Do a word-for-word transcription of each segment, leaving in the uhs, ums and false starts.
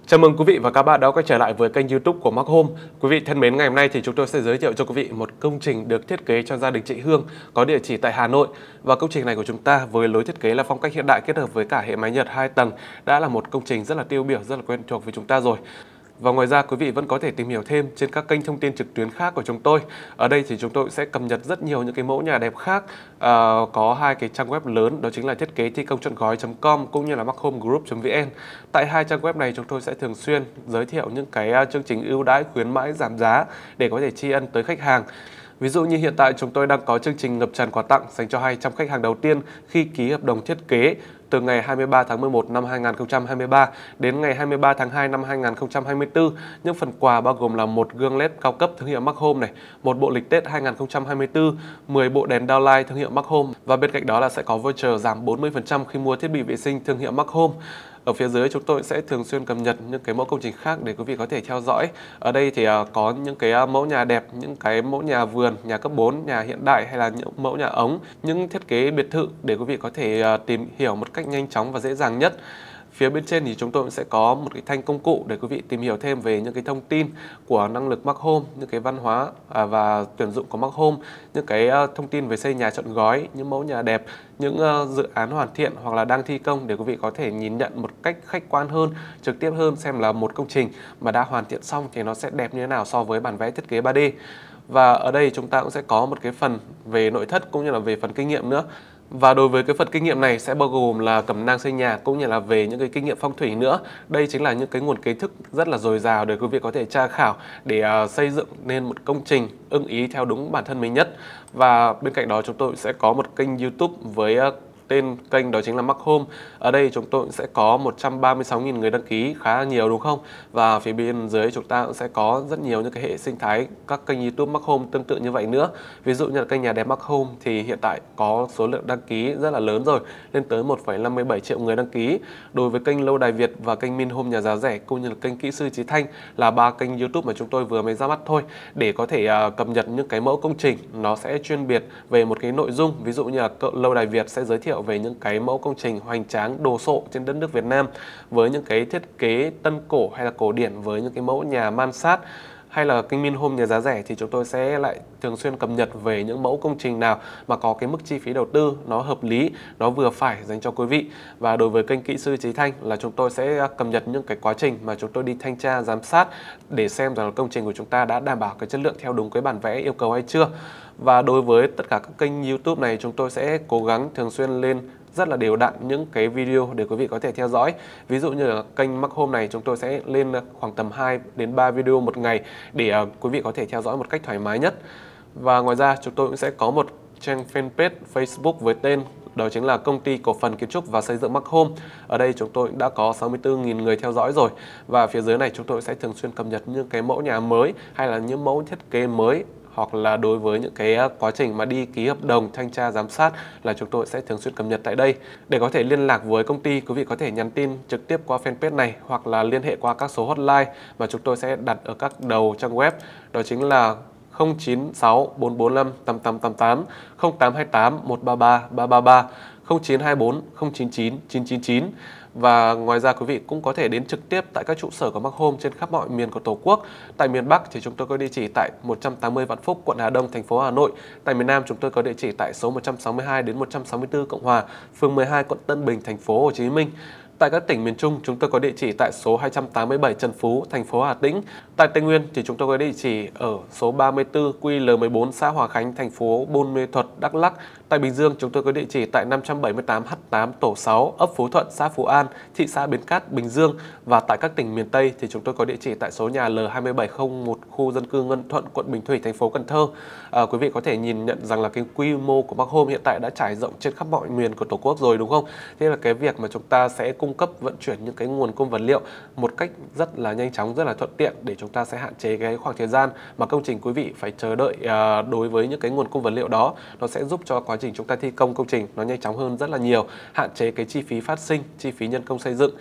Chào mừng quý vị và các bạn đã quay trở lại với kênh YouTube của Mark Home. Quý vị thân mến, ngày hôm nay thì chúng tôi sẽ giới thiệu cho quý vị một công trình được thiết kế cho gia đình chị Hương có địa chỉ tại Hà Nội. Và công trình này của chúng ta với lối thiết kế là phong cách hiện đại kết hợp với cả hệ mái Nhật hai tầng đã là một công trình rất là tiêu biểu, rất là quen thuộc với chúng ta rồi. Và ngoài ra quý vị vẫn có thể tìm hiểu thêm trên các kênh thông tin trực tuyến khác của chúng tôi. Ở đây thì chúng tôi sẽ cập nhật rất nhiều những cái mẫu nhà đẹp khác. À, có hai cái trang web lớn, đó chính là thiết kế thi công trọn gói chấm com cũng như là markhomegroup chấm vn. Tại hai trang web này chúng tôi sẽ thường xuyên giới thiệu những cái chương trình ưu đãi khuyến mãi giảm giá để có thể tri ân tới khách hàng. Ví dụ như hiện tại chúng tôi đang có chương trình ngập tràn quà tặng dành cho hai trăm khách hàng đầu tiên khi ký hợp đồng thiết kế từ ngày hai mươi ba tháng mười một năm hai nghìn không trăm hai mươi ba đến ngày hai mươi ba tháng hai năm hai nghìn không trăm hai mươi tư. Những phần quà bao gồm là một gương led cao cấp thương hiệu Mark Home này, một bộ lịch Tết hai nghìn không trăm hai mươi tư, mười bộ đèn downlight thương hiệu Mark Home và bên cạnh đó là sẽ có voucher giảm bốn mươi phần trăm khi mua thiết bị vệ sinh thương hiệu Mark Home. Ở phía dưới chúng tôi sẽ thường xuyên cập nhật những cái mẫu công trình khác để quý vị có thể theo dõi. Ở đây thì có những cái mẫu nhà đẹp, những cái mẫu nhà vườn, nhà cấp bốn, nhà hiện đại hay là những mẫu nhà ống, những thiết kế biệt thự để quý vị có thể tìm hiểu một cách nhanh chóng và dễ dàng nhất. Phía bên trên thì chúng tôi sẽ có một cái thanh công cụ để quý vị tìm hiểu thêm về những cái thông tin của năng lực Mark Home, những cái văn hóa và tuyển dụng của Mark Home, những cái thông tin về xây nhà trọn gói, những mẫu nhà đẹp, những dự án hoàn thiện hoặc là đang thi công để quý vị có thể nhìn nhận một cách khách quan hơn, trực tiếp hơn xem là một công trình mà đã hoàn thiện xong thì nó sẽ đẹp như thế nào so với bản vẽ thiết kế ba D. Và ở đây chúng ta cũng sẽ có một cái phần về nội thất cũng như là về phần kinh nghiệm nữa. Và đối với cái phần kinh nghiệm này sẽ bao gồm là cẩm nang xây nhà cũng như là về những cái kinh nghiệm phong thủy nữa. Đây chính là những cái nguồn kiến thức rất là dồi dào để quý vị có thể tra khảo để uh, xây dựng nên một công trình ưng ý theo đúng bản thân mình nhất. Và bên cạnh đó chúng tôi sẽ có một kênh YouTube với uh, tên kênh đó chính là Mark Home. Ở đây chúng tôi sẽ có một trăm ba mươi sáu nghìn người đăng ký, khá là nhiều đúng không? Và phía bên dưới chúng ta cũng sẽ có rất nhiều những cái hệ sinh thái các kênh YouTube Mark Home tương tự như vậy nữa. Ví dụ như là kênh nhà đẹp Mark Home thì hiện tại có số lượng đăng ký rất là lớn rồi, lên tới một phẩy năm mươi bảy triệu người đăng ký. Đối với kênh Lâu Đài Việt và kênh Min Home nhà giá rẻ cũng như là kênh Kỹ sư Chí Thanh là ba kênh YouTube mà chúng tôi vừa mới ra mắt thôi để có thể uh, cập nhật những cái mẫu công trình nó sẽ chuyên biệt về một cái nội dung. Ví dụ như là Lâu Đài Việt sẽ giới thiệu về những cái mẫu công trình hoành tráng đồ sộ trên đất nước Việt Nam với những cái thiết kế tân cổ hay là cổ điển với những cái mẫu nhà man sát, hay là kênh Min Home nhà giá rẻ thì chúng tôi sẽ lại thường xuyên cập nhật về những mẫu công trình nào mà có cái mức chi phí đầu tư nó hợp lý, nó vừa phải dành cho quý vị. Và đối với kênh Kỹ sư Chí Thanh là chúng tôi sẽ cập nhật những cái quá trình mà chúng tôi đi thanh tra giám sát để xem rằng là công trình của chúng ta đã đảm bảo cái chất lượng theo đúng cái bản vẽ yêu cầu hay chưa. Và đối với tất cả các kênh YouTube này chúng tôi sẽ cố gắng thường xuyên lên rất là đều đặn những cái video để quý vị có thể theo dõi. Ví dụ như là kênh Mark Home này chúng tôi sẽ lên khoảng tầm hai đến ba video một ngày để uh, quý vị có thể theo dõi một cách thoải mái nhất. Và ngoài ra chúng tôi cũng sẽ có một trang fanpage Facebook với tên đó chính là Công ty Cổ phần Kiến trúc và Xây dựng Mark Home. Ở đây chúng tôi đã có sáu mươi tư nghìn người theo dõi rồi. Và phía dưới này chúng tôi sẽ thường xuyên cập nhật những cái mẫu nhà mới hay là những mẫu thiết kế mới, hoặc là đối với những cái quá trình mà đi ký hợp đồng, thanh tra, giám sát là chúng tôi sẽ thường xuyên cập nhật tại đây. Để có thể liên lạc với công ty, quý vị có thể nhắn tin trực tiếp qua fanpage này hoặc là liên hệ qua các số hotline mà chúng tôi sẽ đặt ở các đầu trang web. Đó chính là không chín sáu bốn bốn năm tám tám tám tám, không tám hai tám một ba ba ba ba ba, không chín hai bốn không chín chín chín chín chín. Và ngoài ra quý vị cũng có thể đến trực tiếp tại các trụ sở của Mark Home trên khắp mọi miền của Tổ quốc. Tại miền Bắc thì chúng tôi có địa chỉ tại một trăm tám mươi Vạn Phúc, quận Hà Đông, thành phố Hà Nội. Tại miền Nam chúng tôi có địa chỉ tại số một trăm sáu mươi hai đến một trăm sáu mươi tư Cộng Hòa, phường mười hai, quận Tân Bình, thành phố Hồ Chí Minh. Tại các tỉnh miền Trung, chúng tôi có địa chỉ tại số hai trăm tám mươi bảy Trần Phú, thành phố Hà Tĩnh. Tại Tây Nguyên thì chúng tôi có địa chỉ ở số ba mươi tư Quy L mười bốn, xã Hòa Khánh, thành phố Buôn Mê Thuột, Đắk Lắk. Tại Bình Dương, chúng tôi có địa chỉ tại năm trăm bảy mươi tám H tám Tổ sáu, ấp Phú Thuận, xã Phú An, thị xã Bến Cát, Bình Dương. Và tại các tỉnh miền Tây thì chúng tôi có địa chỉ tại số nhà L hai bảy không một, khu dân cư Ngân Thuận, quận Bình Thủy, thành phố Cần Thơ. À, quý vị có thể nhìn nhận rằng là cái quy mô của Mark Home hiện tại đã trải rộng trên khắp mọi miền của Tổ quốc rồi đúng không? Thế là cái việc mà chúng ta sẽ cung cấp vận chuyển những cái nguồn cung vật liệu một cách rất là nhanh chóng, rất là thuận tiện để chúng ta sẽ hạn chế cái khoảng thời gian mà công trình quý vị phải chờ đợi à, đối với những cái nguồn cung vật liệu đó. Nó sẽ giúp cho quá trình chúng ta thi công công trình nó nhanh chóng hơn rất là nhiều, hạn chế cái chi phí phát sinh, chi phí nhân công xây dựng.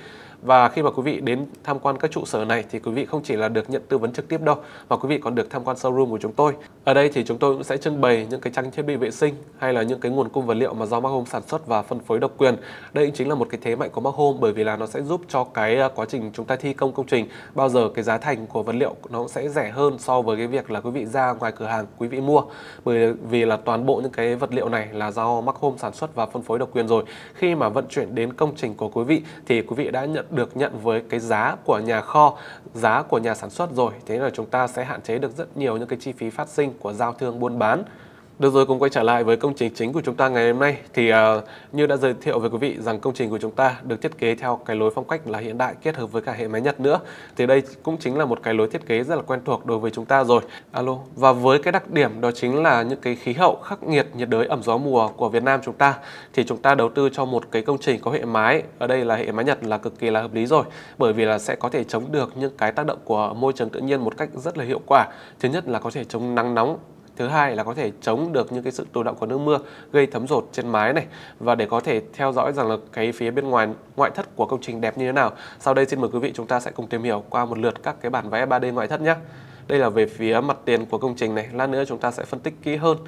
Và khi mà quý vị đến tham quan các trụ sở này thì quý vị không chỉ là được nhận tư vấn trực tiếp đâu, mà quý vị còn được tham quan showroom của chúng tôi. Ở đây thì chúng tôi cũng sẽ trưng bày những cái trang thiết bị vệ sinh hay là những cái nguồn cung vật liệu mà do Mark Home sản xuất và phân phối độc quyền. Đây chính là một cái thế mạnh của Mark Home, bởi vì là nó sẽ giúp cho cái quá trình chúng ta thi công công trình bao giờ cái giá thành của vật liệu nó cũng sẽ rẻ hơn so với cái việc là quý vị ra ngoài cửa hàng quý vị mua, bởi vì là toàn bộ những cái vật liệu này là do Mark Home sản xuất và phân phối độc quyền rồi. Khi mà vận chuyển đến công trình của quý vị thì quý vị đã nhận được nhận với cái giá của nhà kho, giá của nhà sản xuất rồi. Thế là chúng ta sẽ hạn chế được rất nhiều những cái chi phí phát sinh của giao thương buôn bán. Được rồi, cùng quay trở lại với công trình chính của chúng ta ngày hôm nay. Thì uh, như đã giới thiệu với quý vị rằng công trình của chúng ta được thiết kế theo cái lối phong cách là hiện đại kết hợp với cả hệ máy Nhật nữa. Thì đây cũng chính là một cái lối thiết kế rất là quen thuộc đối với chúng ta rồi. Alo. Và với cái đặc điểm đó chính là những cái khí hậu khắc nghiệt, nhiệt đới, ẩm gió mùa của Việt Nam chúng ta, thì chúng ta đầu tư cho một cái công trình có hệ mái, ở đây là hệ mái Nhật, là cực kỳ là hợp lý rồi. Bởi vì là sẽ có thể chống được những cái tác động của môi trường tự nhiên một cách rất là hiệu quả. Thứ nhất là có thể chống nắng nóng. Thứ hai là có thể chống được những cái sự tồn đọng của nước mưa gây thấm dột trên mái này. Và để có thể theo dõi rằng là cái phía bên ngoài ngoại thất của công trình đẹp như thế nào, sau đây xin mời quý vị chúng ta sẽ cùng tìm hiểu qua một lượt các cái bản vẽ ba D ngoại thất nhé. Đây là về phía mặt tiền của công trình này, lát nữa chúng ta sẽ phân tích kỹ hơn.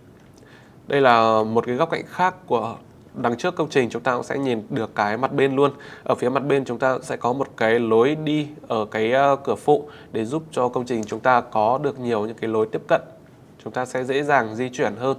Đây là một cái góc cạnh khác của đằng trước công trình, chúng ta cũng sẽ nhìn được cái mặt bên luôn. Ở phía mặt bên chúng ta sẽ có một cái lối đi ở cái cửa phụ để giúp cho công trình chúng ta có được nhiều những cái lối tiếp cận, chúng ta sẽ dễ dàng di chuyển hơn.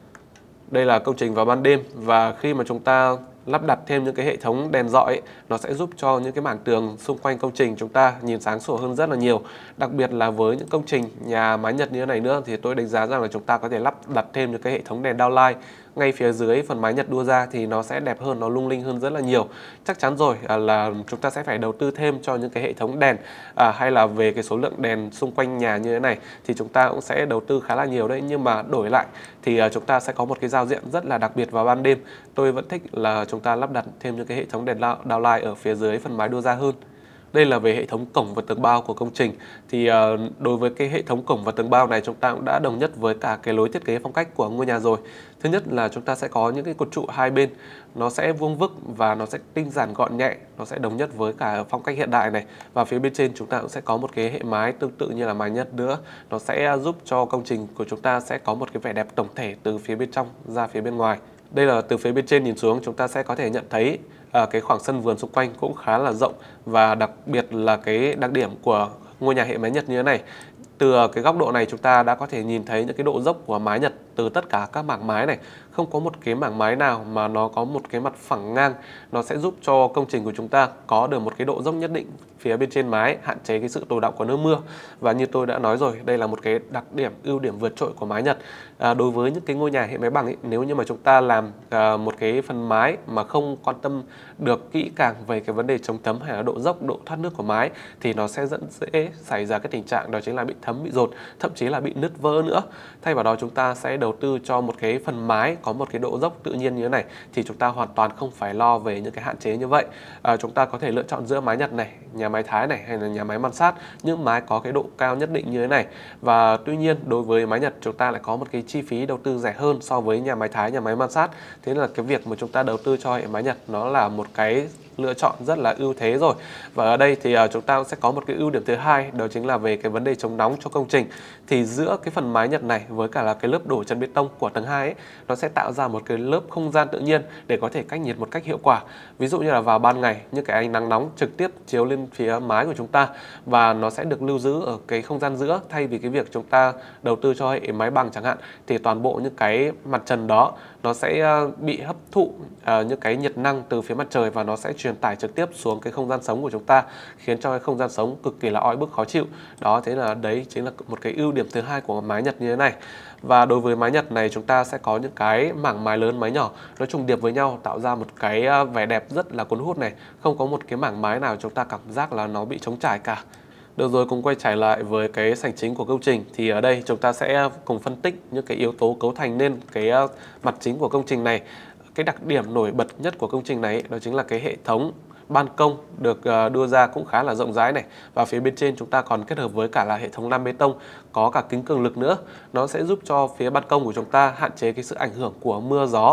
Đây là công trình vào ban đêm, và khi mà chúng ta lắp đặt thêm những cái hệ thống đèn rọi ấy, nó sẽ giúp cho những cái mảng tường xung quanh công trình chúng ta nhìn sáng sủa hơn rất là nhiều. Đặc biệt là với những công trình nhà mái Nhật như thế này nữa thì tôi đánh giá rằng là chúng ta có thể lắp đặt thêm những cái hệ thống đèn downlight ngay phía dưới phần mái Nhật đua ra thì nó sẽ đẹp hơn, nó lung linh hơn rất là nhiều. Chắc chắn rồi là chúng ta sẽ phải đầu tư thêm cho những cái hệ thống đèn à, hay là về cái số lượng đèn xung quanh nhà như thế này thì chúng ta cũng sẽ đầu tư khá là nhiều đấy. Nhưng mà đổi lại thì chúng ta sẽ có một cái giao diện rất là đặc biệt vào ban đêm. Tôi vẫn thích là chúng ta lắp đặt thêm những cái hệ thống đèn downlight ở phía dưới phần mái đua ra hơn. Đây là về hệ thống cổng và tường bao của công trình. Thì uh, đối với cái hệ thống cổng và tường bao này chúng ta cũng đã đồng nhất với cả cái lối thiết kế phong cách của ngôi nhà rồi. Thứ nhất là chúng ta sẽ có những cái cột trụ hai bên, nó sẽ vuông vức và nó sẽ tinh giản gọn nhẹ, nó sẽ đồng nhất với cả phong cách hiện đại này. Và phía bên trên chúng ta cũng sẽ có một cái hệ mái tương tự như là mái Nhật nữa. Nó sẽ giúp cho công trình của chúng ta sẽ có một cái vẻ đẹp tổng thể từ phía bên trong ra phía bên ngoài. Đây là từ phía bên trên nhìn xuống, chúng ta sẽ có thể nhận thấy à, cái khoảng sân vườn xung quanh cũng khá là rộng. Và đặc biệt là cái đặc điểm của ngôi nhà hệ mái Nhật như thế này, từ cái góc độ này chúng ta đã có thể nhìn thấy những cái độ dốc của mái Nhật từ tất cả các mảng mái này. Không có một cái mảng mái nào mà nó có một cái mặt phẳng ngang. Nó sẽ giúp cho công trình của chúng ta có được một cái độ dốc nhất định phía bên trên mái, hạn chế cái sự tồn đọng của nước mưa. Và như tôi đã nói rồi, đây là một cái đặc điểm, ưu điểm vượt trội của mái Nhật. À, đối với những cái ngôi nhà hệ mái bằng ấy, nếu như mà chúng ta làm à, một cái phần mái mà không quan tâm được kỹ càng về cái vấn đề chống thấm hay là độ dốc, độ thoát nước của mái thì nó sẽ dẫn dễ xảy ra cái tình trạng đó chính là bị thấm, bị dột, thậm chí là bị nứt vỡ nữa. Thay vào đó chúng ta sẽ đầu tư cho một cái phần mái có một cái độ dốc tự nhiên như thế này thì chúng ta hoàn toàn không phải lo về những cái hạn chế như vậy. À, chúng ta có thể lựa chọn giữa mái Nhật này, nhà mái Thái này hay là nhà mái man sát, những mái có cái độ cao nhất định như thế này. Và tuy nhiên đối với mái Nhật chúng ta lại có một cái chi phí đầu tư rẻ hơn so với nhà mái Thái, nhà mái man sát. Thế là cái việc mà chúng ta đầu tư cho hệ mái Nhật nó là một cái lựa chọn rất là ưu thế rồi. Và ở đây thì uh, chúng ta sẽ có một cái ưu điểm thứ hai, đó chính là về cái vấn đề chống nóng cho công trình. Thì giữa cái phần mái Nhật này với cả là cái lớp đổ trần bê tông của tầng hai ấy, nó sẽ tạo ra một cái lớp không gian tự nhiên để có thể cách nhiệt một cách hiệu quả. Ví dụ như là vào ban ngày những cái ánh nắng nóng trực tiếp chiếu lên phía mái của chúng ta và nó sẽ được lưu giữ ở cái không gian giữa, thay vì cái việc chúng ta đầu tư cho hệ mái bằng chẳng hạn thì toàn bộ những cái mặt trần đó nó sẽ bị hấp thụ uh, những cái nhiệt năng từ phía mặt trời và nó sẽ truyền tải trực tiếp xuống cái không gian sống của chúng ta, khiến cho cái không gian sống cực kỳ là oi bức khó chịu. Đó, thế là đấy chính là một cái ưu điểm thứ hai của mái Nhật như thế này. Và đối với mái Nhật này chúng ta sẽ có những cái mảng mái lớn, mái nhỏ nó trùng điệp với nhau tạo ra một cái vẻ đẹp rất là cuốn hút này. Không có một cái mảng mái nào chúng ta cảm giác là nó bị trống trải cả. Được rồi, cùng quay trở lại với cái sảnh chính của công trình. Thì ở đây chúng ta sẽ cùng phân tích những cái yếu tố cấu thành nên cái mặt chính của công trình này. Cái đặc điểm nổi bật nhất của công trình này đó chính là cái hệ thống ban công được đưa ra cũng khá là rộng rãi này. Và phía bên trên chúng ta còn kết hợp với cả là hệ thống lam bê tông có cả kính cường lực nữa. Nó sẽ giúp cho phía ban công của chúng ta hạn chế cái sự ảnh hưởng của mưa gió.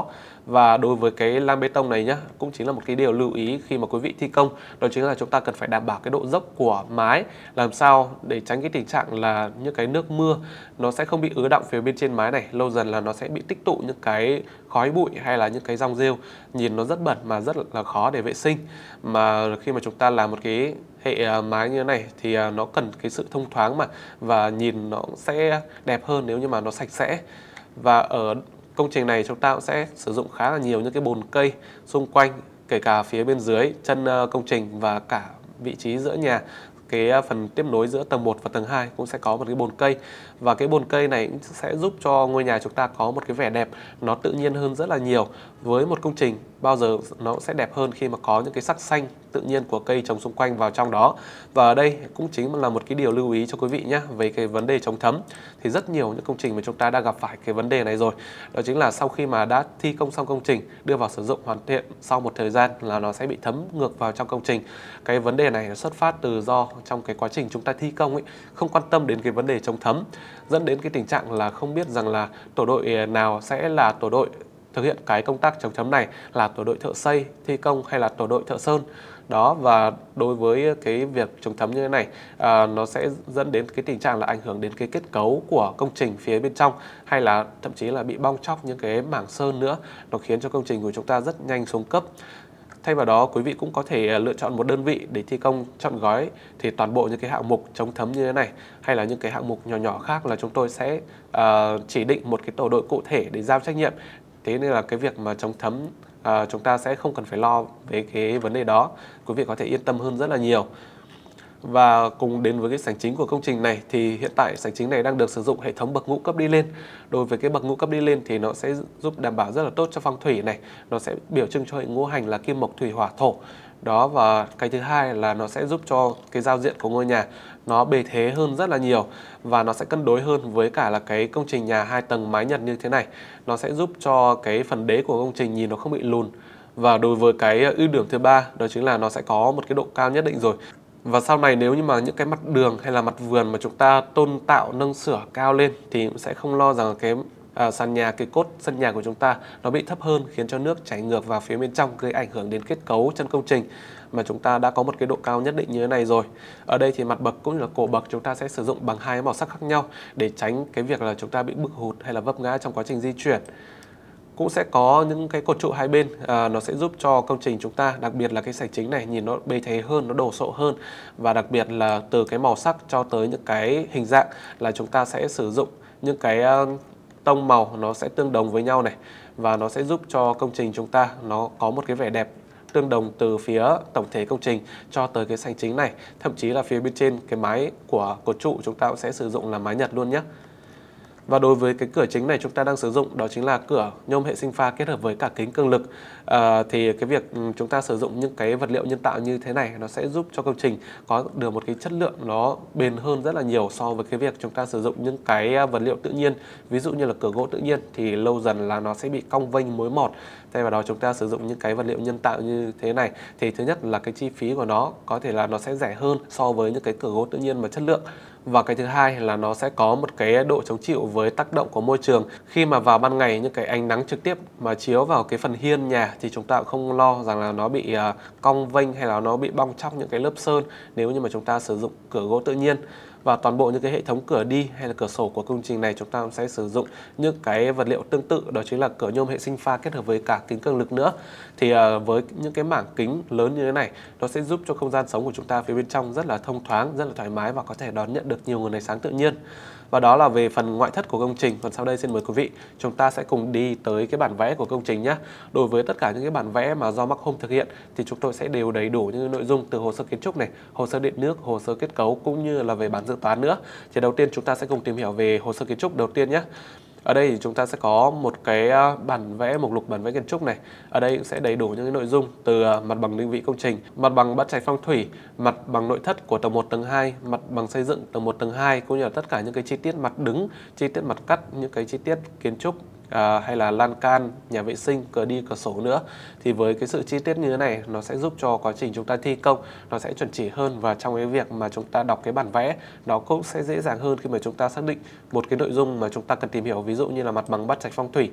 Và đối với cái lam bê tông này nhá, cũng chính là một cái điều lưu ý khi mà quý vị thi công, đó chính là chúng ta cần phải đảm bảo cái độ dốc của mái, làm sao để tránh cái tình trạng là những cái nước mưa nó sẽ không bị ứ đọng phía bên trên mái này, lâu dần là nó sẽ bị tích tụ những cái khói bụi hay là những cái rong rêu nhìn nó rất bẩn mà rất là khó để vệ sinh. Mà khi mà chúng ta làm một cái hệ mái như thế này thì nó cần cái sự thông thoáng mà, và nhìn nó sẽ đẹp hơn nếu như mà nó sạch sẽ. Và ở công trình này chúng ta cũng sẽ sử dụng khá là nhiều những cái bồn cây xung quanh, kể cả phía bên dưới chân công trình và cả vị trí giữa nhà. Cái phần tiếp nối giữa tầng một và tầng hai cũng sẽ có một cái bồn cây, và cái bồn cây này cũng sẽ giúp cho ngôi nhà chúng ta có một cái vẻ đẹp nó tự nhiên hơn rất là nhiều. Với một công trình bao giờ nó sẽ đẹp hơn khi mà có những cái sắc xanh tự nhiên của cây trồng xung quanh vào trong đó. Và ở đây cũng chính là một cái điều lưu ý cho quý vị nhé, về cái vấn đề chống thấm. Thì rất nhiều những công trình mà chúng ta đã gặp phải cái vấn đề này rồi. Đó chính là sau khi mà đã thi công xong công trình, đưa vào sử dụng hoàn thiện, sau một thời gian là nó sẽ bị thấm ngược vào trong công trình. Cái vấn đề này nó xuất phát từ do trong cái quá trình chúng ta thi công ấy không quan tâm đến cái vấn đề chống thấm, dẫn đến cái tình trạng là không biết rằng là tổ đội nào sẽ là tổ đội thực hiện cái công tác chống thấm này, là tổ đội thợ xây, thi công hay là tổ đội thợ sơn. Đó, và đối với cái việc chống thấm như thế này, à, nó sẽ dẫn đến cái tình trạng là ảnh hưởng đến cái kết cấu của công trình phía bên trong, hay là thậm chí là bị bong tróc những cái mảng sơn nữa. Nó khiến cho công trình của chúng ta rất nhanh xuống cấp. Thay vào đó, quý vị cũng có thể lựa chọn một đơn vị để thi công trọn gói. Thì toàn bộ những cái hạng mục chống thấm như thế này hay là những cái hạng mục nhỏ nhỏ khác là chúng tôi sẽ uh, chỉ định một cái tổ đội cụ thể để giao trách nhiệm. Thế nên là cái việc mà chống thấm uh, chúng ta sẽ không cần phải lo về cái vấn đề đó. Quý vị có thể yên tâm hơn rất là nhiều. Và cùng đến với cái sảnh chính của công trình này thì hiện tại sảnh chính này đang được sử dụng hệ thống bậc ngũ cấp đi lên. Đối với cái bậc ngũ cấp đi lên thì nó sẽ giúp đảm bảo rất là tốt cho phong thủy này. Nó sẽ biểu trưng cho hệ ngũ hành là kim mộc thủy hỏa thổ. Đó, và cái thứ hai là nó sẽ giúp cho cái giao diện của ngôi nhà nó bề thế hơn rất là nhiều, và nó sẽ cân đối hơn với cả là cái công trình nhà hai tầng mái Nhật như thế này. Nó sẽ giúp cho cái phần đế của công trình nhìn nó không bị lùn. Và đối với cái ưu điểm thứ ba đó chính là nó sẽ có một cái độ cao nhất định rồi. Và sau này nếu như mà những cái mặt đường hay là mặt vườn mà chúng ta tôn tạo nâng sửa cao lên thì cũng sẽ không lo rằng cái à, sàn nhà, cái cốt sân nhà của chúng ta nó bị thấp hơn, khiến cho nước chảy ngược vào phía bên trong, gây ảnh hưởng đến kết cấu chân công trình mà chúng ta đã có một cái độ cao nhất định như thế này rồi. Ở đây thì mặt bậc cũng như là cổ bậc chúng ta sẽ sử dụng bằng hai màu sắc khác nhau để tránh cái việc là chúng ta bị bực hụt hay là vấp ngã trong quá trình di chuyển. Cũng sẽ có những cái cột trụ hai bên, à, nó sẽ giúp cho công trình chúng ta, đặc biệt là cái sảnh chính này nhìn nó bề thế hơn, nó đồ sộ hơn. Và đặc biệt là từ cái màu sắc cho tới những cái hình dạng là chúng ta sẽ sử dụng những cái uh, tông màu nó sẽ tương đồng với nhau này. Và nó sẽ giúp cho công trình chúng ta nó có một cái vẻ đẹp tương đồng từ phía tổng thể công trình cho tới cái sảnh chính này. Thậm chí là phía bên trên cái mái của cột trụ chúng ta cũng sẽ sử dụng là mái Nhật luôn nhé. Và đối với cái cửa chính này chúng ta đang sử dụng đó chính là cửa nhôm hệ sinh pha kết hợp với cả kính cường lực. À, thì cái việc chúng ta sử dụng những cái vật liệu nhân tạo như thế này nó sẽ giúp cho công trình có được một cái chất lượng nó bền hơn rất là nhiều so với cái việc chúng ta sử dụng những cái vật liệu tự nhiên. Ví dụ như là cửa gỗ tự nhiên thì lâu dần là nó sẽ bị cong vênh mối mọt. Thay vào đó chúng ta sử dụng những cái vật liệu nhân tạo như thế này thì thứ nhất là cái chi phí của nó có thể là nó sẽ rẻ hơn so với những cái cửa gỗ tự nhiên mà chất lượng. Và cái thứ hai là nó sẽ có một cái độ chống chịu với tác động của môi trường. Khi mà vào ban ngày những cái ánh nắng trực tiếp mà chiếu vào cái phần hiên nhà thì chúng ta cũng không lo rằng là nó bị uh, cong vênh hay là nó bị bong tróc những cái lớp sơn nếu như mà chúng ta sử dụng cửa gỗ tự nhiên. Và toàn bộ những cái hệ thống cửa đi hay là cửa sổ của công trình này chúng ta sẽ sử dụng những cái vật liệu tương tự, đó chính là cửa nhôm hệ sinh pha kết hợp với cả kính cường lực nữa. Thì uh, với những cái mảng kính lớn như thế này, nó sẽ giúp cho không gian sống của chúng ta phía bên trong rất là thông thoáng, rất là thoải mái và có thể đón nhận được nhiều nguồn ánh sáng tự nhiên. Và đó là về phần ngoại thất của công trình. Còn sau đây xin mời quý vị chúng ta sẽ cùng đi tới cái bản vẽ của công trình nhé. Đối với tất cả những cái bản vẽ mà do Mark Home thực hiện thì chúng tôi sẽ đều đầy đủ những nội dung từ hồ sơ kiến trúc này, hồ sơ điện nước, hồ sơ kết cấu cũng như là về bản dự toán nữa. Thì đầu tiên chúng ta sẽ cùng tìm hiểu về hồ sơ kiến trúc đầu tiên nhé. Ở đây thì chúng ta sẽ có một cái bản vẽ, mục lục bản vẽ kiến trúc này. Ở đây sẽ đầy đủ những cái nội dung từ mặt bằng định vị công trình, mặt bằng bát trạch phong thủy, mặt bằng nội thất của tầng một, tầng hai, mặt bằng xây dựng tầng một, tầng hai, cũng như là tất cả những cái chi tiết mặt đứng, chi tiết mặt cắt, những cái chi tiết kiến trúc à, hay là lan can, nhà vệ sinh, cửa đi, cửa sổ nữa. Thì với cái sự chi tiết như thế này nó sẽ giúp cho quá trình chúng ta thi công nó sẽ chuẩn chỉ hơn, và trong cái việc mà chúng ta đọc cái bản vẽ nó cũng sẽ dễ dàng hơn khi mà chúng ta xác định một cái nội dung mà chúng ta cần tìm hiểu, ví dụ như là mặt bằng bát trạch phong thủy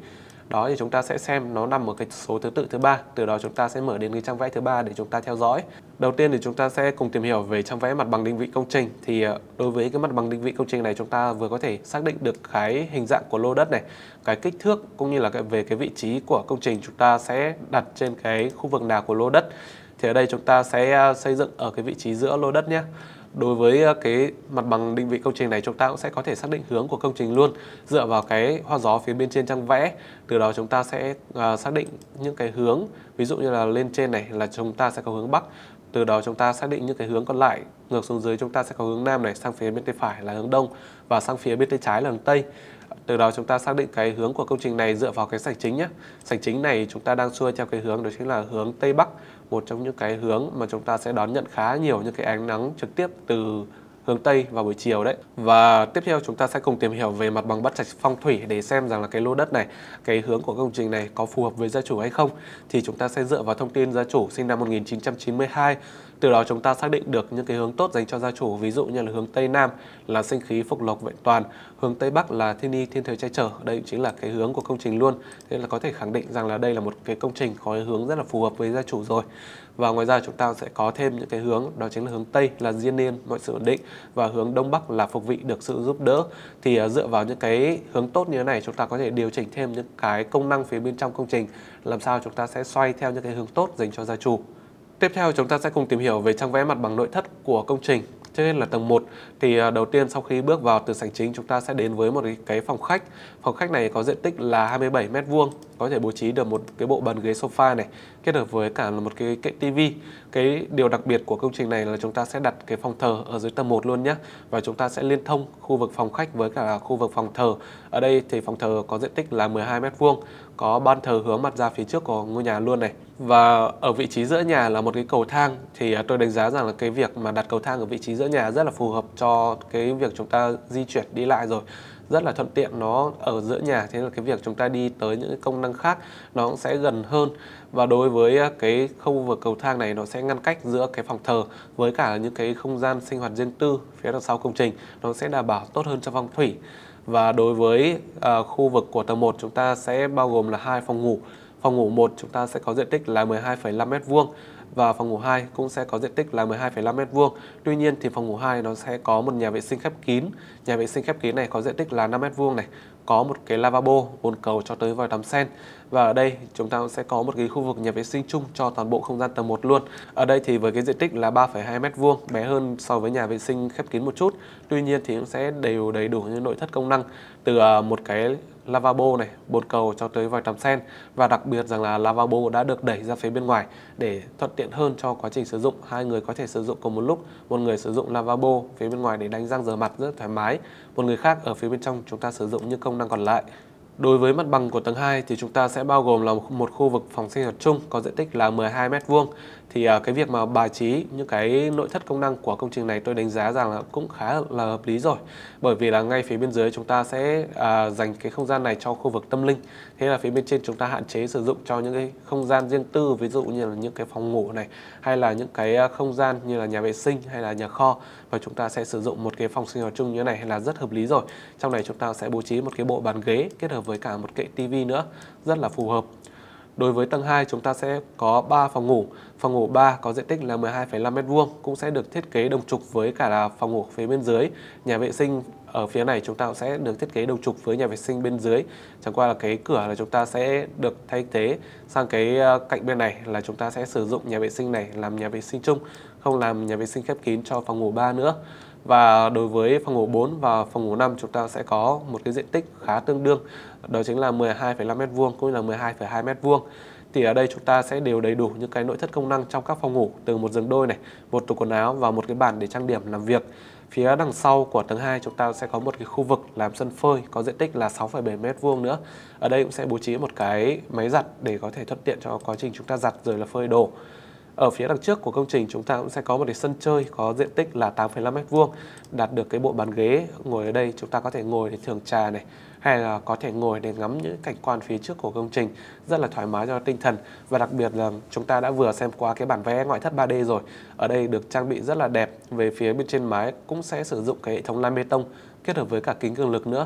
Đó thì chúng ta sẽ xem nó nằm ở cái số thứ tự thứ ba, từ đó chúng ta sẽ mở đến cái trang vẽ thứ ba để chúng ta theo dõi. Đầu tiên thì chúng ta sẽ cùng tìm hiểu về trang vẽ mặt bằng định vị công trình. Thì đối với cái mặt bằng định vị công trình này, chúng ta vừa có thể xác định được cái hình dạng của lô đất này, cái kích thước cũng như là cái về cái vị trí của công trình chúng ta sẽ đặt trên cái khu vực nào của lô đất. Thì ở đây chúng ta sẽ xây dựng ở cái vị trí giữa lô đất nhé. Đối với cái mặt bằng định vị công trình này, chúng ta cũng sẽ có thể xác định hướng của công trình luôn, dựa vào cái hoa gió phía bên trên trang vẽ. Từ đó chúng ta sẽ uh, xác định những cái hướng, ví dụ như là lên trên này là chúng ta sẽ có hướng Bắc. Từ đó chúng ta xác định những cái hướng còn lại, ngược xuống dưới chúng ta sẽ có hướng Nam này, sang phía bên tay phải là hướng Đông và sang phía bên tay trái là hướng Tây. Từ đó chúng ta xác định cái hướng của công trình này dựa vào cái sảnh chính nhé. Sảnh chính này chúng ta đang xuôi theo cái hướng đó chính là hướng Tây Bắc, một trong những cái hướng mà chúng ta sẽ đón nhận khá nhiều những cái ánh nắng trực tiếp từ hướng Tây vào buổi chiều đấy. Và tiếp theo chúng ta sẽ cùng tìm hiểu về mặt bằng bắt trạch phong thủy để xem rằng là cái lô đất này, cái hướng của công trình này có phù hợp với gia chủ hay không. Thì chúng ta sẽ dựa vào thông tin gia chủ sinh năm một nghìn chín trăm chín mươi hai. Từ đó chúng ta xác định được những cái hướng tốt dành cho gia chủ, ví dụ như là hướng Tây Nam là sinh khí phục lộc vẹn toàn, hướng Tây Bắc là thiên y thiên thời che chở. Đây chính là cái hướng của công trình luôn. Thế là có thể khẳng định rằng là đây là một cái công trình có cái hướng rất là phù hợp với gia chủ rồi. Và ngoài ra chúng ta sẽ có thêm những cái hướng, đó chính là hướng Tây là diên niên, mọi sự ổn định, và hướng Đông Bắc là phục vị, được sự giúp đỡ. Thì uh, dựa vào những cái hướng tốt như thế này, chúng ta có thể điều chỉnh thêm những cái công năng phía bên trong công trình, làm sao chúng ta sẽ xoay theo những cái hướng tốt dành cho gia chủ. Tiếp theo chúng ta sẽ cùng tìm hiểu về trang vẽ mặt bằng nội thất của công trình. Trước hết là tầng một, thì đầu tiên sau khi bước vào từ sảnh chính, chúng ta sẽ đến với một cái phòng khách. Phòng khách này có diện tích là hai mươi bảy mét vuông, có thể bố trí được một cái bộ bàn ghế sofa này, kết hợp với cả một cái kệ tivi. Cái điều đặc biệt của công trình này là chúng ta sẽ đặt cái phòng thờ ở dưới tầng một luôn nhé. Và chúng ta sẽ liên thông khu vực phòng khách với cả khu vực phòng thờ. Ở đây thì phòng thờ có diện tích là mười hai mét vuông, có ban thờ hướng mặt ra phía trước của ngôi nhà luôn này. Và ở vị trí giữa nhà là một cái cầu thang, thì tôi đánh giá rằng là cái việc mà đặt cầu thang ở vị trí giữa nhà rất là phù hợp cho cái việc chúng ta di chuyển đi lại rồi, rất là thuận tiện, nó ở giữa nhà, thế là cái việc chúng ta đi tới những cái công năng khác nó cũng sẽ gần hơn. Và đối với cái khu vực cầu thang này, nó sẽ ngăn cách giữa cái phòng thờ với cả những cái không gian sinh hoạt riêng tư phía đằng sau công trình, nó sẽ đảm bảo tốt hơn cho phong thủy. Và đối với uh, khu vực của tầng một, chúng ta sẽ bao gồm là hai phòng ngủ. Phòng ngủ một chúng ta sẽ có diện tích là mười hai phẩy năm mét vuông và phòng ngủ hai cũng sẽ có diện tích là mười hai phẩy năm mét vuông. Tuy nhiên thì phòng ngủ hai nó sẽ có một nhà vệ sinh khép kín. Nhà vệ sinh khép kín này có diện tích là năm mét vuông này, có một cái lavabo, bồn cầu cho tới vòi tắm sen. Và ở đây chúng ta sẽ có một cái khu vực nhà vệ sinh chung cho toàn bộ không gian tầng một luôn. Ở đây thì với cái diện tích là ba phẩy hai mét vuông, bé hơn so với nhà vệ sinh khép kín một chút. Tuy nhiên thì cũng sẽ đều đầy đủ những nội thất công năng, từ một cái lavabo này, bồn cầu cho tới vòi tắm sen. Và đặc biệt rằng là lavabo đã được đẩy ra phía bên ngoài để thuận tiện hơn cho quá trình sử dụng. Hai người có thể sử dụng cùng một lúc. Một người sử dụng lavabo phía bên ngoài để đánh răng rửa mặt rất thoải mái, một người khác ở phía bên trong chúng ta sử dụng những công năng còn lại. Đối với mặt bằng của tầng hai thì chúng ta sẽ bao gồm là một khu vực phòng sinh hoạt chung có diện tích là mười hai mét vuông. Thì cái việc mà bài trí những cái nội thất công năng của công trình này tôi đánh giá rằng là cũng khá là hợp lý rồi. Bởi vì là ngay phía bên dưới chúng ta sẽ à, dành cái không gian này cho khu vực tâm linh. Thế là phía bên trên chúng ta hạn chế sử dụng cho những cái không gian riêng tư, ví dụ như là những cái phòng ngủ này, hay là những cái không gian như là nhà vệ sinh hay là nhà kho. Và chúng ta sẽ sử dụng một cái phòng sinh hoạt chung như thế này là rất hợp lý rồi. Trong này chúng ta sẽ bố trí một cái bộ bàn ghế kết hợp với cả một kệ tivi nữa, rất là phù hợp. Đối với tầng hai chúng ta sẽ có ba phòng ngủ. Phòng ngủ ba có diện tích là mười hai phẩy năm mét vuông, cũng sẽ được thiết kế đồng trục với cả là phòng ngủ phía bên dưới. Nhà vệ sinh ở phía này chúng ta cũng sẽ được thiết kế đồng trục với nhà vệ sinh bên dưới. Chẳng qua là cái cửa là chúng ta sẽ được thay thế sang cái cạnh bên này, là chúng ta sẽ sử dụng nhà vệ sinh này làm nhà vệ sinh chung, không làm nhà vệ sinh khép kín cho phòng ngủ ba nữa. Và đối với phòng ngủ bốn và phòng ngủ năm chúng ta sẽ có một cái diện tích khá tương đương, đó chính là mười hai phẩy năm mét vuông cũng như là mười hai phẩy hai mét vuông. Thì ở đây chúng ta sẽ đều đầy đủ những cái nội thất công năng trong các phòng ngủ, từ một giường đôi này, một tủ quần áo và một cái bàn để trang điểm làm việc. Phía đằng sau của tầng hai chúng ta sẽ có một cái khu vực làm sân phơi có diện tích là sáu phẩy bảy mét vuông nữa. Ở đây cũng sẽ bố trí một cái máy giặt để có thể thuận tiện cho quá trình chúng ta giặt rồi là phơi đồ. Ở phía đằng trước của công trình chúng ta cũng sẽ có một cái sân chơi có diện tích là tám phẩy năm mét vuông, đặt được cái bộ bàn ghế. Ngồi ở đây chúng ta có thể ngồi để thưởng trà này, hay là có thể ngồi để ngắm những cảnh quan phía trước của công trình, rất là thoải mái cho tinh thần. Và đặc biệt là chúng ta đã vừa xem qua cái bản vẽ ngoại thất ba D rồi. Ở đây được trang bị rất là đẹp. Về phía bên trên mái cũng sẽ sử dụng cái hệ thống lam bê tông kết hợp với cả kính cường lực nữa.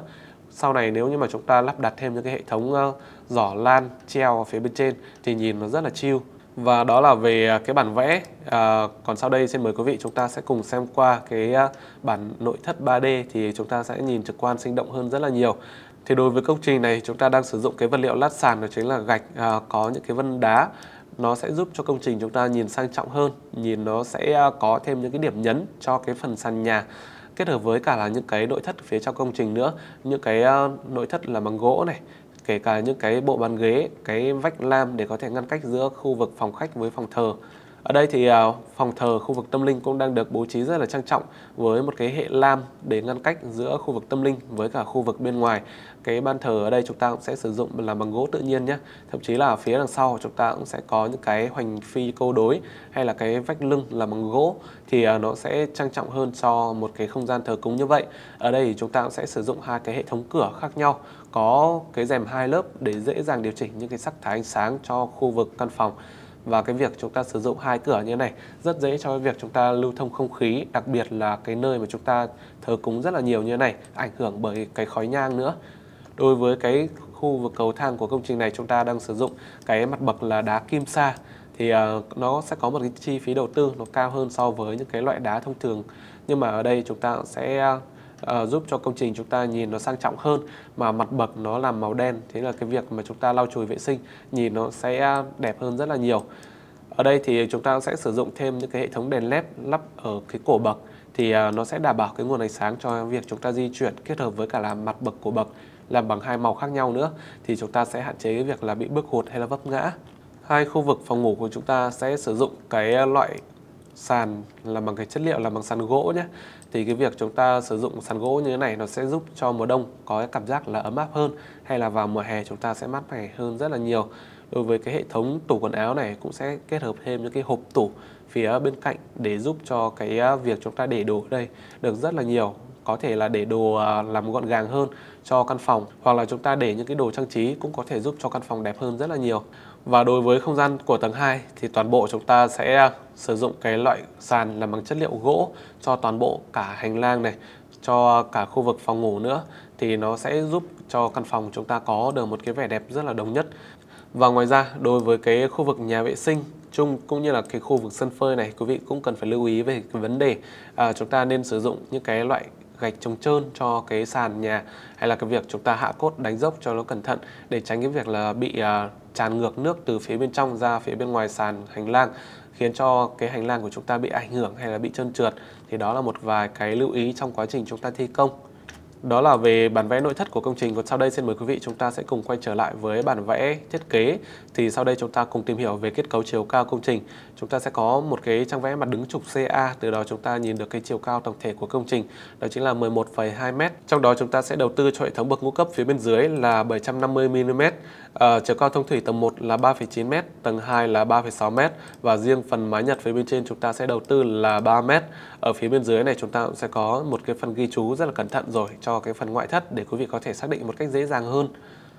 Sau này nếu như mà chúng ta lắp đặt thêm những cái hệ thống uh, giỏ lan treo ở phía bên trên thì nhìn nó rất là chill. Và đó là về cái bản vẽ. À, còn sau đây xin mời quý vị chúng ta sẽ cùng xem qua cái bản nội thất ba D thì chúng ta sẽ nhìn trực quan sinh động hơn rất là nhiều. Thì đối với công trình này chúng ta đang sử dụng cái vật liệu lát sàn, đó chính là gạch à, có những cái vân đá. Nó sẽ giúp cho công trình chúng ta nhìn sang trọng hơn, nhìn nó sẽ có thêm những cái điểm nhấn cho cái phần sàn nhà, kết hợp với cả là những cái nội thất phía trong công trình nữa, những cái nội thất là bằng gỗ này, kể cả những cái bộ bàn ghế, cái vách lam để có thể ngăn cách giữa khu vực phòng khách với phòng thờ. Ở đây thì phòng thờ, khu vực tâm linh cũng đang được bố trí rất là trang trọng với một cái hệ lam để ngăn cách giữa khu vực tâm linh với cả khu vực bên ngoài. Cái ban thờ ở đây chúng ta cũng sẽ sử dụng là bằng gỗ tự nhiên nhé. Thậm chí là phía đằng sau chúng ta cũng sẽ có những cái hoành phi câu đối hay là cái vách lưng là bằng gỗ, thì nó sẽ trang trọng hơn cho một cái không gian thờ cúng như vậy. Ở đây thì chúng ta cũng sẽ sử dụng hai cái hệ thống cửa khác nhau, có cái rèm hai lớp để dễ dàng điều chỉnh những cái sắc thái ánh sáng cho khu vực căn phòng. Và cái việc chúng ta sử dụng hai cửa như thế này rất dễ cho cái việc chúng ta lưu thông không khí, đặc biệt là cái nơi mà chúng ta thờ cúng rất là nhiều như thế này, ảnh hưởng bởi cái khói nhang nữa. Đối với cái khu vực cầu thang của công trình này, chúng ta đang sử dụng cái mặt bậc là đá kim sa, thì uh, nó sẽ có một cái chi phí đầu tư nó cao hơn so với những cái loại đá thông thường. Nhưng mà ở đây chúng ta sẽ uh, giúp cho công trình chúng ta nhìn nó sang trọng hơn, mà mặt bậc nó làm màu đen, thế là cái việc mà chúng ta lau chùi vệ sinh nhìn nó sẽ đẹp hơn rất là nhiều. Ở đây thì chúng ta sẽ sử dụng thêm những cái hệ thống đèn led lắp ở cái cổ bậc, thì uh, nó sẽ đảm bảo cái nguồn ánh sáng cho việc chúng ta di chuyển, kết hợp với cả là mặt bậc của bậc làm bằng hai màu khác nhau nữa, thì chúng ta sẽ hạn chế cái việc là bị bước hụt hay là vấp ngã. Hai khu vực phòng ngủ của chúng ta sẽ sử dụng cái loại sàn là bằng cái chất liệu là bằng sàn gỗ nhé. Thì cái việc chúng ta sử dụng sàn gỗ như thế này nó sẽ giúp cho mùa đông có cái cảm giác là ấm áp hơn, hay là vào mùa hè chúng ta sẽ mát mẻ hơn rất là nhiều. Đối với cái hệ thống tủ quần áo này cũng sẽ kết hợp thêm những cái hộp tủ phía bên cạnh để giúp cho cái việc chúng ta để đồ ở đây được rất là nhiều. Có thể là để đồ làm gọn gàng hơn cho căn phòng, hoặc là chúng ta để những cái đồ trang trí cũng có thể giúp cho căn phòng đẹp hơn rất là nhiều. Và đối với không gian của tầng hai thì toàn bộ chúng ta sẽ sử dụng cái loại sàn làm bằng chất liệu gỗ cho toàn bộ cả hành lang này, cho cả khu vực phòng ngủ nữa, thì nó sẽ giúp cho căn phòng chúng ta có được một cái vẻ đẹp rất là đồng nhất. Và ngoài ra, đối với cái khu vực nhà vệ sinh chung cũng như là cái khu vực sân phơi này, quý vị cũng cần phải lưu ý về cái vấn đề à, chúng ta nên sử dụng những cái loại gạch chống trơn cho cái sàn nhà, hay là cái việc chúng ta hạ cốt đánh dốc cho nó cẩn thận để tránh cái việc là bị uh, tràn ngược nước từ phía bên trong ra phía bên ngoài sàn hành lang, khiến cho cái hành lang của chúng ta bị ảnh hưởng hay là bị trơn trượt. Thì đó là một vài cái lưu ý trong quá trình chúng ta thi công. Đó là về bản vẽ nội thất của công trình. Còn sau đây xin mời quý vị chúng ta sẽ cùng quay trở lại với bản vẽ thiết kế. Thì sau đây chúng ta cùng tìm hiểu về kết cấu chiều cao công trình. Chúng ta sẽ có một cái trang vẽ mặt đứng trục xê a, từ đó chúng ta nhìn được cái chiều cao tổng thể của công trình, đó chính là mười một phẩy hai mét. Trong đó chúng ta sẽ đầu tư cho hệ thống bậc ngũ cấp phía bên dưới là bảy trăm năm mươi mi li mét. À, chiều cao thông thủy tầng một là ba phẩy chín mét, tầng hai là ba phẩy sáu mét, và riêng phần mái nhật phía bên trên chúng ta sẽ đầu tư là ba mét. Ở phía bên dưới này chúng ta cũng sẽ có một cái phần ghi chú rất là cẩn thận rồi cho cái phần ngoại thất để quý vị có thể xác định một cách dễ dàng hơn.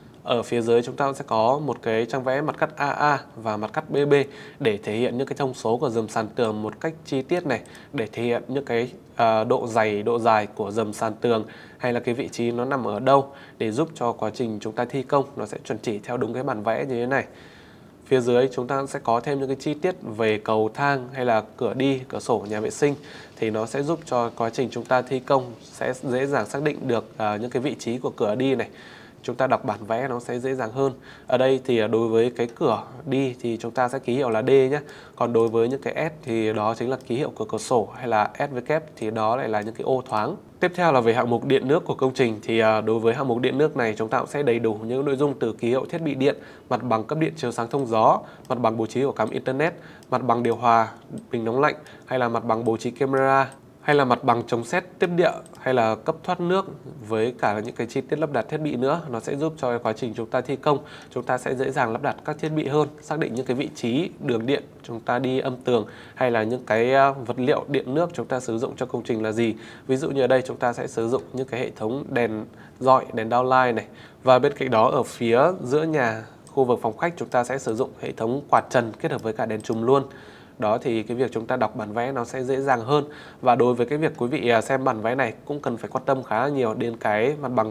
Ở phía dưới chúng ta cũng sẽ có một cái trang vẽ mặt cắt a a và mặt cắt bê bê để thể hiện những cái thông số của dầm sàn tường một cách chi tiết này, để thể hiện những cái uh, độ dày, độ dài của dầm sàn tường, hay là cái vị trí nó nằm ở đâu, để giúp cho quá trình chúng ta thi công nó sẽ chuẩn chỉ theo đúng cái bản vẽ như thế này. Phía dưới chúng ta sẽ có thêm những cái chi tiết về cầu thang hay là cửa đi, cửa sổ nhà vệ sinh, thì nó sẽ giúp cho quá trình chúng ta thi công sẽ dễ dàng xác định được uh, những cái vị trí của cửa đi này. Chúng ta đọc bản vẽ nó sẽ dễ dàng hơn. Ở đây thì đối với cái cửa đi thì chúng ta sẽ ký hiệu là D nhé. Còn đối với những cái S thì đó chính là ký hiệu của cửa sổ, hay là ét vê kép thì đó lại là những cái ô thoáng. Tiếp theo là về hạng mục điện nước của công trình. Thì đối với hạng mục điện nước này chúng ta cũng sẽ đầy đủ những nội dung từ ký hiệu thiết bị điện, mặt bằng cấp điện chiếu sáng thông gió, mặt bằng bố trí ổ cắm internet, mặt bằng điều hòa, bình nóng lạnh, hay là mặt bằng bố trí camera, hay là mặt bằng chống sét tiếp địa, hay là cấp thoát nước, với cả những cái chi tiết lắp đặt thiết bị nữa. Nó sẽ giúp cho quá trình chúng ta thi công chúng ta sẽ dễ dàng lắp đặt các thiết bị hơn, xác định những cái vị trí đường điện chúng ta đi âm tường, hay là những cái vật liệu điện nước chúng ta sử dụng cho công trình là gì. Ví dụ như ở đây chúng ta sẽ sử dụng những cái hệ thống đèn dọi, đèn downlight này, và bên cạnh đó ở phía giữa nhà, khu vực phòng khách, chúng ta sẽ sử dụng hệ thống quạt trần kết hợp với cả đèn chùm luôn. Đó thì cái việc chúng ta đọc bản vẽ nó sẽ dễ dàng hơn. Và đối với cái việc quý vị xem bản vẽ này cũng cần phải quan tâm khá là nhiều đến cái mặt bằng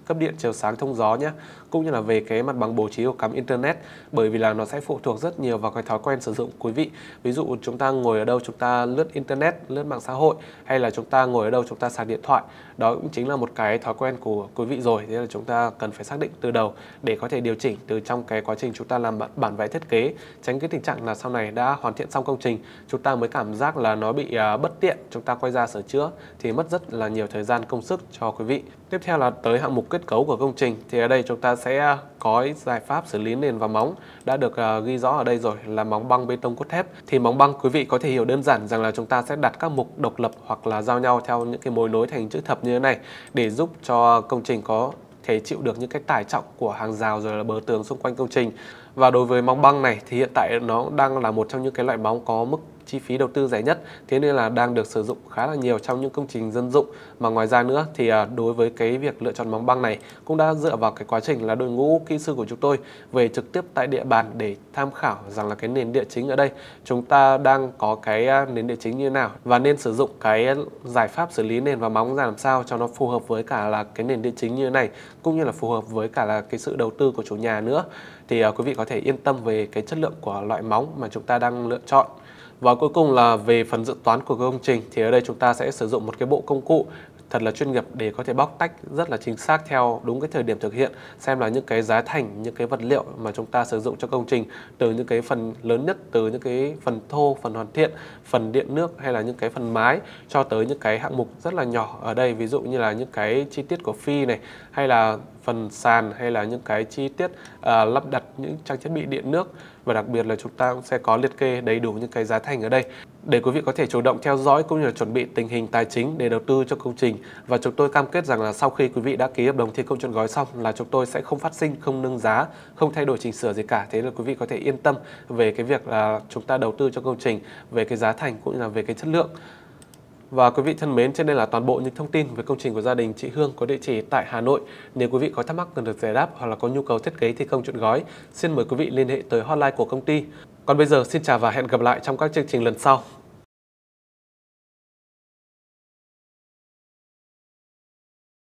cấp điện, chiếu sáng, thông gió nhé, cũng như là về cái mặt bằng bố trí ổ cắm internet, bởi vì là nó sẽ phụ thuộc rất nhiều vào cái thói quen sử dụng của quý vị. Ví dụ chúng ta ngồi ở đâu chúng ta lướt internet, lướt mạng xã hội, hay là chúng ta ngồi ở đâu chúng ta sạc điện thoại, đó cũng chính là một cái thói quen của quý vị rồi. Thế là chúng ta cần phải xác định từ đầu để có thể điều chỉnh từ trong cái quá trình chúng ta làm bản vẽ thiết kế, tránh cái tình trạng là sau này đã hoàn thiện xong công trình chúng ta mới cảm giác là nó bị uh, bất tiện, chúng ta quay ra sửa chữa thì mất rất là nhiều thời gian công sức cho quý vị. Tiếp theo là tới hạng mục kết cấu của công trình, thì ở đây chúng ta sẽ có giải pháp xử lý nền và móng đã được uh, ghi rõ ở đây rồi, là móng băng, bê tông, cốt thép. Thì móng băng quý vị có thể hiểu đơn giản rằng là chúng ta sẽ đặt các mục độc lập hoặc là giao nhau theo những cái mối nối thành chữ thập như thế này để giúp cho công trình có thể chịu được những cái tải trọng của hàng rào rồi là bờ tường xung quanh công trình. Và đối với móng băng này thì hiện tại nó đang là một trong những cái loại móng có mức chi phí đầu tư rẻ nhất, thế nên là đang được sử dụng khá là nhiều trong những công trình dân dụng. Mà ngoài ra nữa thì đối với cái việc lựa chọn móng băng này cũng đã dựa vào cái quá trình là đội ngũ kỹ sư của chúng tôi về trực tiếp tại địa bàn để tham khảo rằng là cái nền địa chính ở đây chúng ta đang có cái nền địa chính như thế nào và nên sử dụng cái giải pháp xử lý nền và móng ra làm sao cho nó phù hợp với cả là cái nền địa chính như thế này, cũng như là phù hợp với cả là cái sự đầu tư của chủ nhà nữa. Thì uh, quý vị có thể yên tâm về cái chất lượng của loại móng mà chúng ta đang lựa chọn. Và cuối cùng là về phần dự toán của công trình, thì ở đây chúng ta sẽ sử dụng một cái bộ công cụ thật là chuyên nghiệp để có thể bóc tách rất là chính xác theo đúng cái thời điểm thực hiện, xem là những cái giá thành, những cái vật liệu mà chúng ta sử dụng cho công trình, từ những cái phần lớn nhất, từ những cái phần thô, phần hoàn thiện, phần điện nước hay là những cái phần mái, cho tới những cái hạng mục rất là nhỏ ở đây, ví dụ như là những cái chi tiết của phi này, hay là phần sàn, hay là những cái chi tiết uh, lắp đặt những trang thiết bị điện nước. Và đặc biệt là chúng ta cũng sẽ có liệt kê đầy đủ những cái giá thành ở đây để quý vị có thể chủ động theo dõi cũng như là chuẩn bị tình hình tài chính để đầu tư cho công trình. Và chúng tôi cam kết rằng là sau khi quý vị đã ký hợp đồng thi công trọn gói xong là chúng tôi sẽ không phát sinh, không nâng giá, không thay đổi chỉnh sửa gì cả. Thế là quý vị có thể yên tâm về cái việc là chúng ta đầu tư cho công trình, về cái giá thành cũng như là về cái chất lượng. Và quý vị thân mến, trên đây là toàn bộ những thông tin về công trình của gia đình chị Hương có địa chỉ tại Hà Nội. Nếu quý vị có thắc mắc cần được giải đáp hoặc là có nhu cầu thiết kế thi công trọn gói, xin mời quý vị liên hệ tới hotline của công ty. Còn bây giờ xin chào và hẹn gặp lại trong các chương trình lần sau.